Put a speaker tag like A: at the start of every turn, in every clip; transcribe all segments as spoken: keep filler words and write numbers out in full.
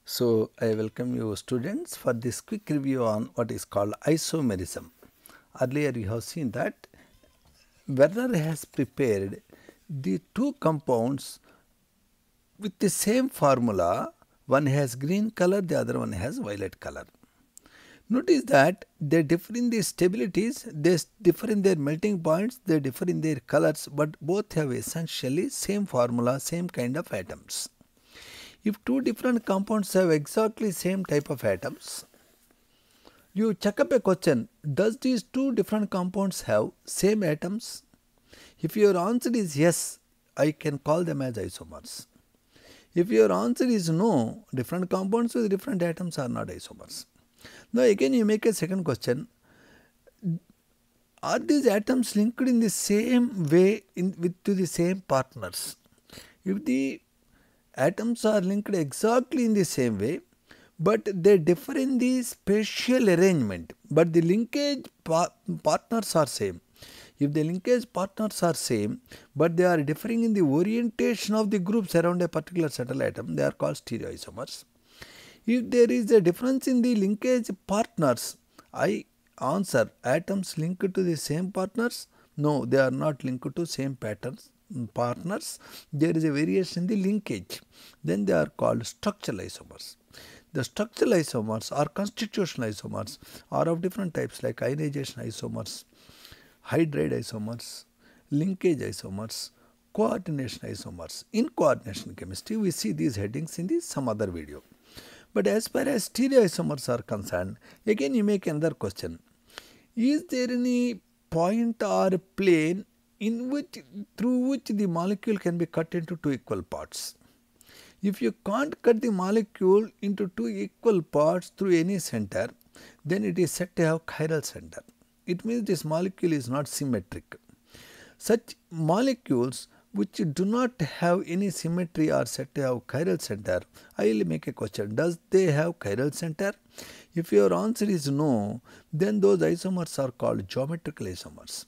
A: So, I welcome you students for this quick review on what is called isomerism. Earlier you have seen that Werner has prepared the two compounds with the same formula. One has green color, the other one has violet color. Notice that they differ in their stabilities, they differ in their melting points, they differ in their colors, but both have essentially same formula, same kind of atoms. If two different compounds have exactly same type of atoms, you check up a question, does these two different compounds have same atoms? If your answer is yes, I can call them as isomers. If your answer is no, different compounds with different atoms are not isomers. Now again you make a second question, are these atoms linked in the same way in, with to the same partners? If the atoms are linked exactly in the same way, but they differ in the spatial arrangement, but the linkage par partners are same. If the linkage partners are same, but they are differing in the orientation of the groups around a particular subtle atom, they are called stereoisomers. If there is a difference in the linkage partners, I answer atoms linked to the same partners? No, they are not linked to same patterns partners. There is a variation in the linkage. Then they are called structural isomers. The structural isomers or constitutional isomers are of different types like ionization isomers, hydride isomers, linkage isomers, coordination isomers. In coordination chemistry, we see these headings in the some other video. But as far as stereoisomers are concerned, again you make another question. Is there any point or plane in which through which the molecule can be cut into two equal parts? If you can't cut the molecule into two equal parts through any center, then it is said to have chiral center. It means this molecule is not symmetric. Such molecules which do not have any symmetry are said to have chiral center. I will make a question, does they have chiral center? If your answer is no, then those isomers are called geometrical isomers.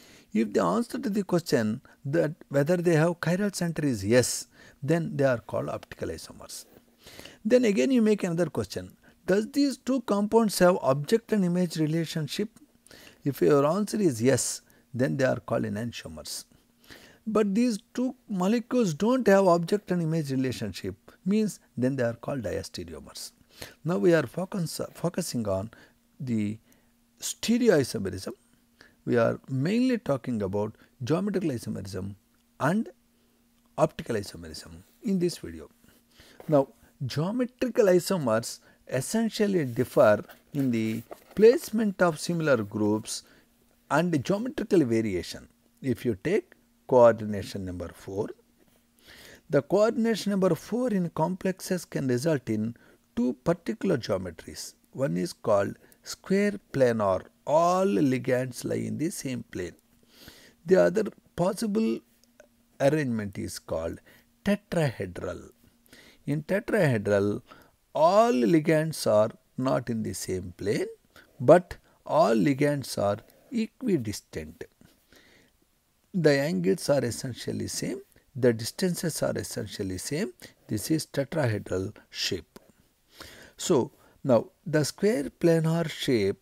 A: If the answer to the question that whether they have chiral center is yes, then they are called optical isomers. Then again you make another question, does these two compounds have object and image relationship? If your answer is yes, then they are called enantiomers. But these two molecules don't have object and image relationship, means then they are called diastereomers. Now we are focus, focusing on the stereoisomerism. We are mainly talking about geometrical isomerism and optical isomerism in this video. Now geometrical isomers essentially differ in the placement of similar groups and geometrical variation. If you take coordination number four, the coordination number four in complexes can result in two particular geometries. One is called square planar, all ligands lie in the same plane. The other possible arrangement is called tetrahedral. In tetrahedral, all ligands are not in the same plane, but all ligands are equidistant. The angles are essentially same, the distances are essentially same. This is tetrahedral shape. So now the square planar shape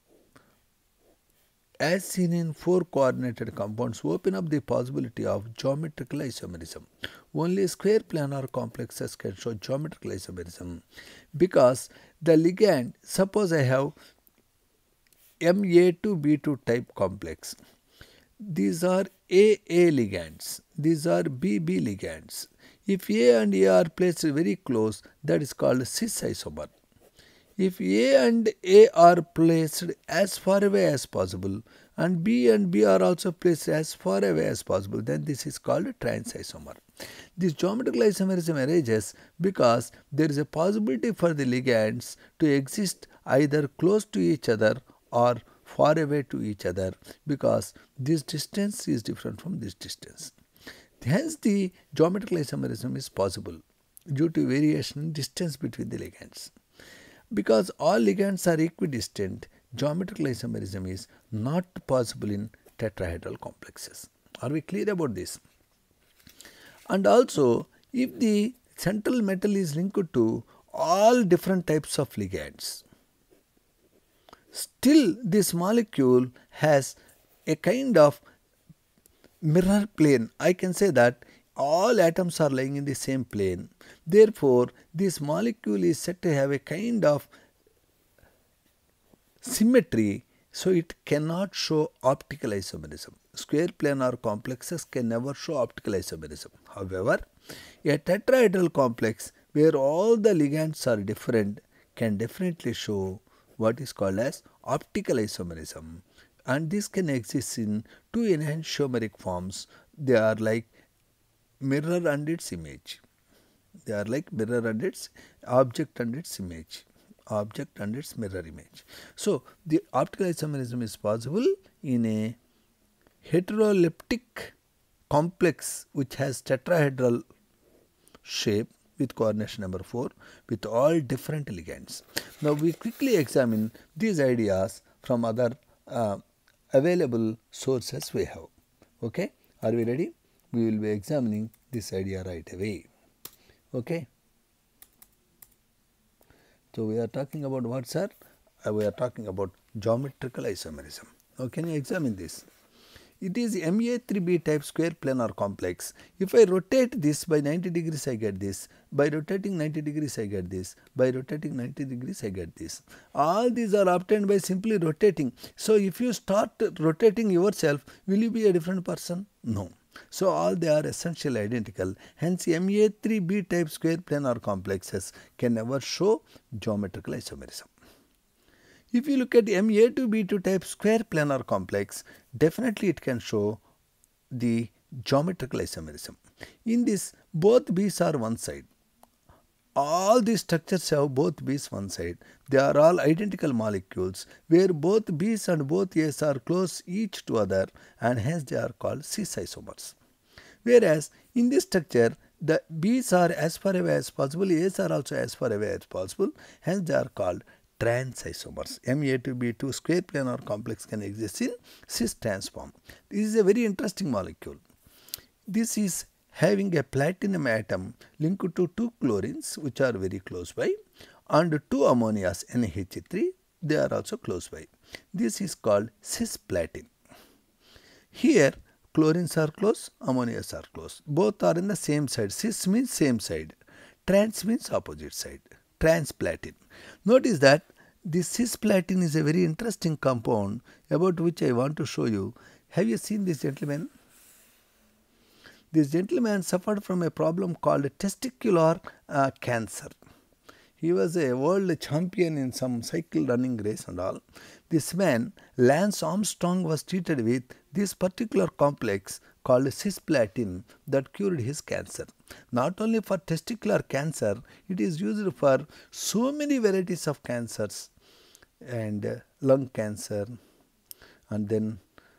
A: as seen in four coordinated compounds open up the possibility of geometrical isomerism. Only square planar complexes can show geometrical isomerism because the ligand, suppose I have M A two B two type complex. These are A A ligands, these are B B ligands. If A and A are placed very close, that is called cis isomer. If A and A are placed as far away as possible and B and B are also placed as far away as possible, then this is called trans isomer. This geometrical isomerism arises because there is a possibility for the ligands to exist either close to each other or far away to each other because this distance is different from this distance. Hence the geometrical isomerism is possible due to variation in distance between the ligands. Because all ligands are equidistant, geometrical isomerism is not possible in tetrahedral complexes. Are we clear about this? And also, if the central metal is linked to all different types of ligands. Still this molecule has a kind of mirror plane. I can say that all atoms are lying in the same plane. Therefore, this molecule is said to have a kind of symmetry, so it cannot show optical isomerism. Square planar complexes can never show optical isomerism. However, a tetrahedral complex where all the ligands are different can definitely show what is called as optical isomerism, and this can exist in two enantiomeric forms. They are like mirror and its image. They are like mirror and its object and its image. Object and its mirror image. So, the optical isomerism is possible in a heteroleptic complex which has tetrahedral shape with coordination number four with all different ligands. Now, we quickly examine these ideas from other uh, available sources we have. Okay, are we ready? We will be examining this idea right away. Okay. So, we are talking about what, sir? Uh, we are talking about geometrical isomerism. Now, can you examine this? It is M A three B type square planar complex. If I rotate this by ninety degrees, I get this. By rotating ninety degrees, I get this. By rotating ninety degrees, I get this. All these are obtained by simply rotating. So, if you start rotating yourself, will you be a different person? No. So, all they are essentially identical. Hence, M A three B type square planar complexes can never show geometrical isomerism. If you look at M A two B two type square planar complex, definitely it can show the geometrical isomerism. In this, both B's are one side. All these structures have both B's one side. They are all identical molecules where both B's and both A's are close each to other, and hence they are called cis isomers. Whereas in this structure, the B's are as far away as possible, A's are also as far away as possible, hence they are called trans isomers. M A two B two square planar complex can exist in cis trans form. This is a very interesting molecule. This is having a platinum atom linked to two chlorines which are very close by, and two ammonias N H three, they are also close by. This is called cisplatin. Here chlorines are close, ammonias are close. Both are in the same side. Cis means same side. Trans means opposite side. Transplatin. Notice that this cisplatin is a very interesting compound about which I want to show you. Have you seen this gentleman? This gentleman suffered from a problem called testicular uh, cancer. He was a world champion in some cycle running race and all. This man, Lance Armstrong, was treated with this particular complex called cisplatin that cured his cancer. Not only for testicular cancer, it is used for so many varieties of cancers, and uh, lung cancer, and then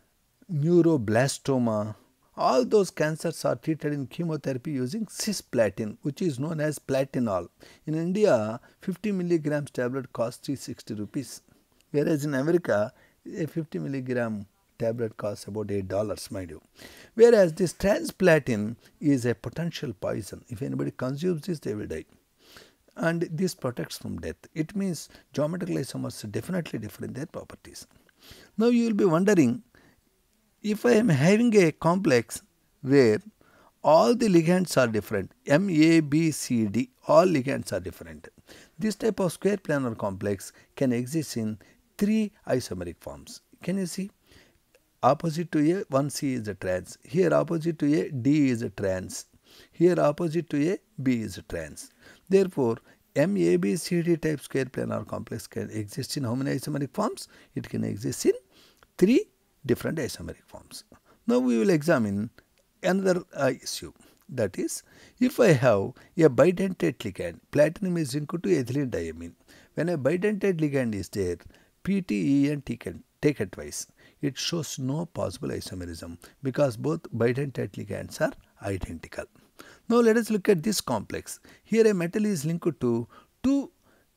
A: neuroblastoma. All those cancers are treated in chemotherapy using cisplatin, which is known as platinol. In India, fifty milligrams tablet costs three hundred sixty rupees, whereas in America, a fifty milligram tablet costs about eight dollars, mind you. Whereas this transplatin is a potential poison. If anybody consumes this, they will die. And this protects from death. It means geometrical isomers definitely differ in their properties. Now you will be wondering, if I am having a complex where all the ligands are different, M, A, B, C, D, all ligands are different. This type of square planar complex can exist in three isomeric forms. Can you see? Opposite to A, one C is a trans. Here opposite to A, D is a trans. Here opposite to A, B is a trans. Therefore, M A B C D type square planar complex can exist in how many isomeric forms? It can exist in three different isomeric forms. Now we will examine another uh, issue, that is, if I have a bidentate ligand, platinum is linked to ethylene diamine. When a bidentate ligand is there, P T E and T can take it twice. It shows no possible isomerism because both bidentate ligands are identical. Now let us look at this complex. Here a metal is linked to two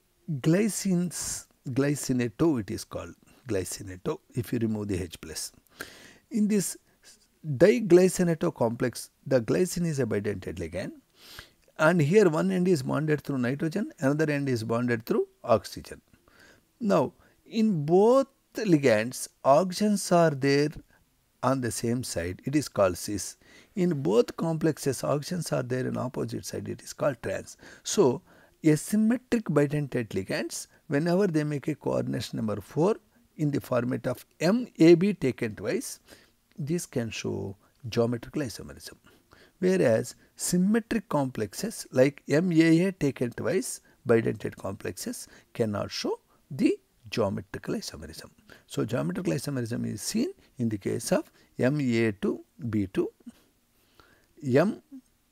A: glycines, glycineto it is called, glycineto if you remove the H plus. In this diglycineto complex, the glycine is a bidentate ligand and here one end is bonded through nitrogen, another end is bonded through oxygen. Now, in both ligands, oxygens are there on the same side, it is called cis. In both complexes, oxygens are there on opposite side, it is called trans. So, asymmetric bidentate ligands, whenever they make a coordination number four in the format of M A B taken twice, this can show geometrical isomerism. Whereas symmetric complexes like M A A taken twice, bidentate complexes, cannot show the geometrical isomerism. So, geometrical isomerism is seen in the case of M A two B two, M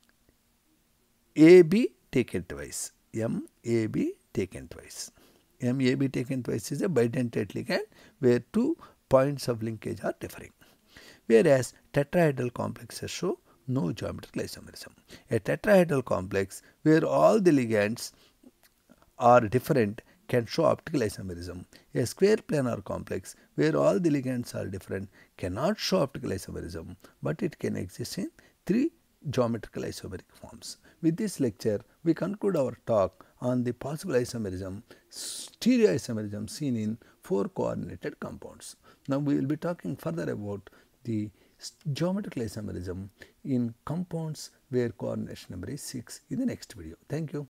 A: A B taken twice, M A B taken twice. M A B taken twice is a bidentate ligand where two points of linkage are differing. Whereas tetrahedral complexes show no geometrical isomerism. A tetrahedral complex where all the ligands are different can show optical isomerism. A square planar complex where all the ligands are different cannot show optical isomerism, but it can exist in three geometrical isomeric forms. With this lecture, we conclude our talk on the possible isomerism, stereoisomerism seen in four coordinated compounds. Now, we will be talking further about the geometrical isomerism in compounds where coordination number is six in the next video. Thank you.